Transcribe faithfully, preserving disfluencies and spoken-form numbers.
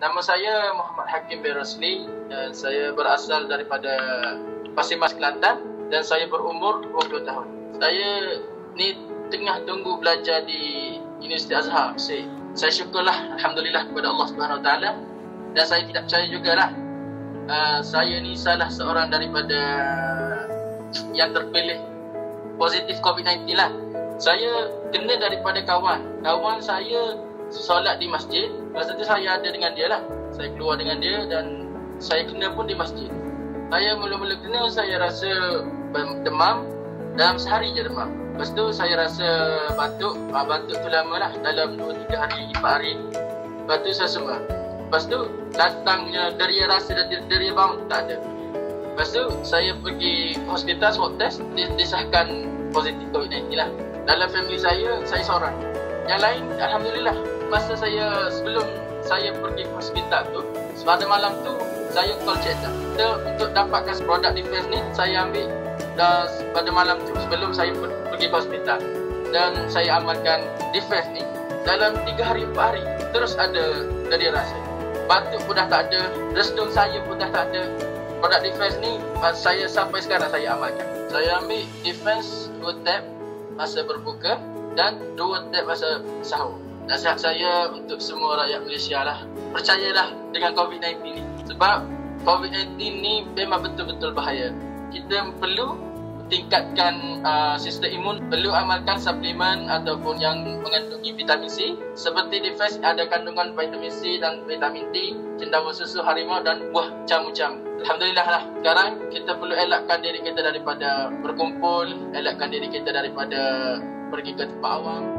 Nama saya Muhammad Hakim bin Rosli dan saya berasal daripada Pasir Mas, Kelantan dan saya berumur dua puluh tahun. Saya ni tengah tunggu belajar di Universiti Azhar Mesir. Saya syukurlah, alhamdulillah kepada Allah Subhanahu Wa Taala, dan saya tidak percaya jugalah uh, saya ni salah seorang daripada yang terpilih positif covid sembilan belas lah. Saya kena daripada kawan. Kawan saya solat di masjid. Masa tu saya ada dengan dia lah. Saya keluar dengan dia dan saya kena pun di masjid. Saya mula-mula kena, saya rasa demam. Dalam sehari je demam. Lepas tu saya rasa batuk. Ah, batuk tu lama lah. Dalam dua tiga hari, empat hari. Lepas tu saya sembuh. Lepas tu datangnya deria rasa dan deria bau tak ada. Lepas tu saya pergi hospital swab test. Disahkan positif covid sembilan belas lah. Dalam family saya, saya seorang. Yang lain, alhamdulillah. Masa saya, sebelum saya pergi ke hospital tu, pada malam tu, saya call check-up. Untuk dapatkan produk defense ni, saya ambil dah pada malam tu, sebelum saya pergi ke hospital. Dan saya amalkan defense ni, dalam tiga hari, empat hari, terus ada dari rasa. Batuk pun dah tak ada, resdung saya pun dah tak ada. Produk defense ni, saya sampai sekarang saya amalkan. Saya ambil defense dua tab masa berbuka dan dua tab masa sahur. Nasihat saya untuk semua rakyat Malaysia lah, percayalah dengan covid sembilan belas ni. Sebab covid sembilan belas ni memang betul-betul bahaya. Kita perlu tingkatkan uh, sistem imun, perlu amalkan suplemen ataupun yang mengandungi vitamin C. Seperti defense ada kandungan vitamin C dan vitamin D, cendawan susu harimau dan buah jamu-jamu. Alhamdulillah lah, sekarang kita perlu elakkan diri kita daripada berkumpul, elakkan diri kita daripada pergi ke tempat awam.